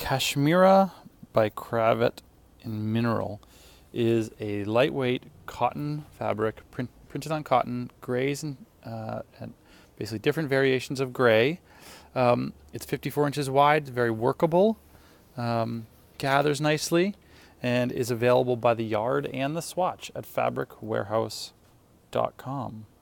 Kashmira by Kravet in mineral is a lightweight cotton fabric printed on cotton, grays and basically different variations of gray. It's 54 inches wide, very workable, gathers nicely, and is available by the yard and the swatch at fabricwarehouse.com.